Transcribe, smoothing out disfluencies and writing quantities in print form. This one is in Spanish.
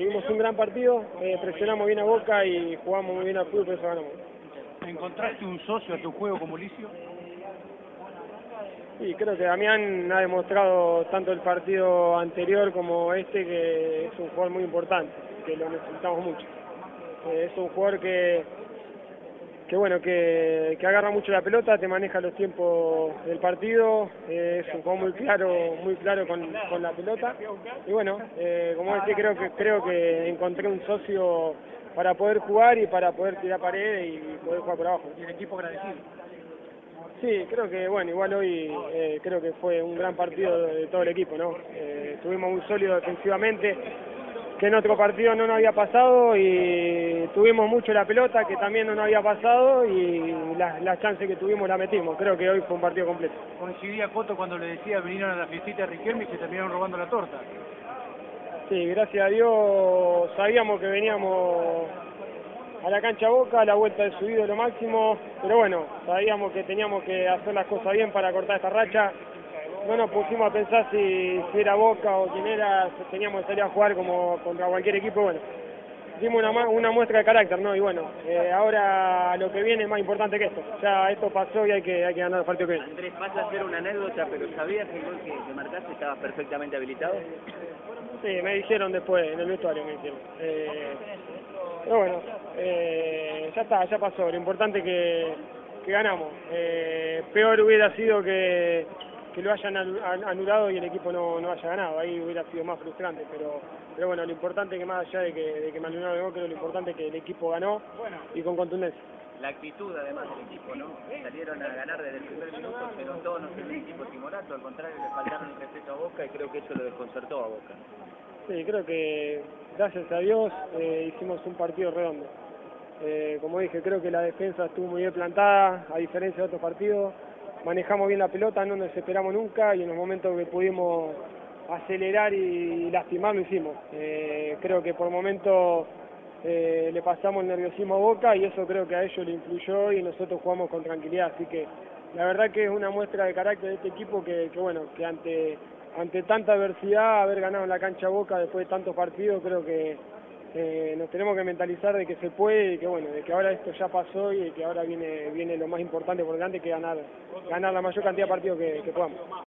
tuvimos un gran partido, presionamos bien a Boca y jugamos muy bien al fútbol, por eso ganamos. ¿Encontraste un socio a tu juego como Licio? Y creo que Damián ha demostrado tanto el partido anterior como este que es un jugador muy importante, que lo necesitamos mucho. Es un jugador que agarra mucho la pelota, te maneja los tiempos del partido, es un jugador muy claro con la pelota. Y bueno, como decía, creo que encontré un socio para poder jugar y para poder tirar paredes y poder jugar por abajo. ¿Y el equipo agradecido? Sí, creo que bueno, igual hoy creo que fue un gran partido de todo el equipo, ¿no? Estuvimos muy sólidos defensivamente, que en otro partido no nos había pasado, y tuvimos mucho la pelota, que también no nos había pasado, y las chances que tuvimos la metimos. Creo que hoy fue un partido completo. Coincidía Coto cuando le decía vinieron a la fiestita de Riquelme y se terminaron robando la torta. Sí, gracias a Dios sabíamos que veníamos a la cancha Boca, a la vuelta de su ídolo máximo, pero bueno, sabíamos que teníamos que hacer las cosas bien para cortar esta racha. No nos pusimos a pensar si era Boca o quién era, teníamos que salir a jugar como contra cualquier equipo. Bueno, dimos una muestra de carácter, ¿no? Y bueno, ahora lo que viene es más importante que esto. Ya esto pasó y hay que ganar el partido que viene. Andrés, vas a hacer una anécdota, pero ¿sabías que el gol que marcaste estabas perfectamente habilitado? Sí, me dijeron después, en el vestuario me dijeron. Pero bueno, ya está, ya pasó. Lo importante es que ganamos. Peor hubiera sido que lo hayan anulado y el equipo no haya ganado. Ahí hubiera sido más frustrante. Pero bueno, lo importante es que más allá de que me anularon el gol, creo lo importante es que el equipo ganó y con contundencia. La actitud además del equipo, ¿no? Salieron a ganar desde el primer minuto, se notó, no fue un equipo timorato, al contrario le faltaron el respeto a Boca y creo que eso lo desconcertó a Boca. Sí, creo que gracias a Dios hicimos un partido redondo. Como dije, creo que la defensa estuvo muy bien plantada, a diferencia de otros partidos. Manejamos bien la pelota, no nos desesperamos nunca y en los momentos que pudimos acelerar y lastimar lo hicimos. Creo que por momentos le pasamos el nerviosismo a Boca y eso creo que a ellos le influyó y nosotros jugamos con tranquilidad. Así que la verdad que es una muestra de carácter de este equipo que ante tanta adversidad, haber ganado en la cancha Boca después de tantos partidos, creo que nos tenemos que mentalizar de que se puede y que bueno, de que ahora esto ya pasó y de que ahora viene lo más importante por delante, que ganar la mayor cantidad de partidos que podamos.